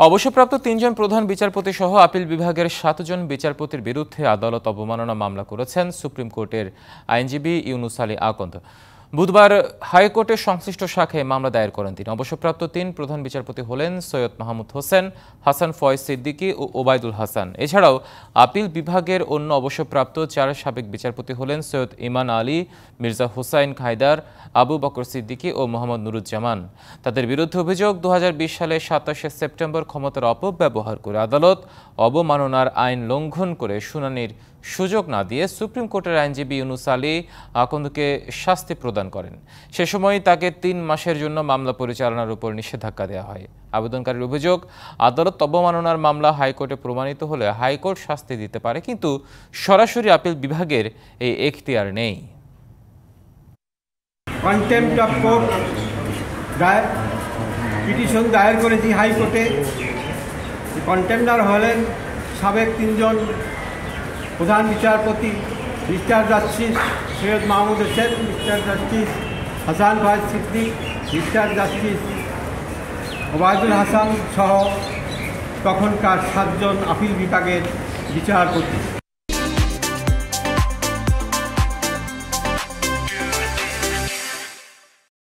অবসরপ্রাপ্ত ৩ জন প্রধান বিচারপতি সহ আপিল বিভাগের ৭ জন বিচারপতির বিরুদ্ধে আদালত অবমাননা মামলা করেছেন সুপ্রিম কোর্টের আইনজীবী ইউনুস আলী আকন্দ। বুধবার হাইকোর্টের সংশ্লিষ্ট শাখায় মামলা দায়ের করেন তিনি। অবসরপ্রাপ্ত ৩ প্রধান বিচারপতি হলেন সৈয়দ মাহমুদ হোসেন, হাসান ফয়েজ সিদ্দিকী ও ওবায়দুল হাসান। এছাড়াও আপিল বিভাগের অন্য অবসরপ্রাপ্ত ৪ সাবেক বিচারপতি হলেন সৈয়দ ইমান আলী, মির্জা হুসাইন খায়দার, আবু বকর সিদ্দিকী ও মোহাম্মদ নুরুজ্জামান। তাদের বিরুদ্ধে অভিযোগ, ২০২০ সালের ২৭শে সেপ্টেম্বর ক্ষমতার অপব্যবহার করে আদালত অবমাননার আইন লঙ্ঘন করে শুনানির সুযোগ না দিয়ে সুপ্রিম কোর্টের আইনজীবী ইউনুস আলী আকন্দকে শাস্তি প্রদান করেন। সে সময় তাকে ৩ মাসের জন্য মামলা পরিচালনার উপর নিষেধাজ্ঞা দেওয়া হয়। আবেদনকারীর অভিযোগ, আদালত অবমাননার মামলা হাইকোর্টে প্রমাণিত হলে হাইকোর্ট শাস্তি দিতে পারে, কিন্তু সরাসরি আপিল বিভাগের এই এখতিয়ার নেই। কন্টেম্প্ট অফ কোর্ট পিটিশন দায়ের করেছি হাইকোর্টে। কন্টেম্পটার হলেন সাবেক ৩ জন প্রধান বিচারপতি, Mister Justice Syed Mahmud Hossain, Mister Justice Hasan Faiz Siddique, Mister Justice Obaidul Hasan সহ তখনকার ৭ জন আপিল বিভাগের বিচারপতি।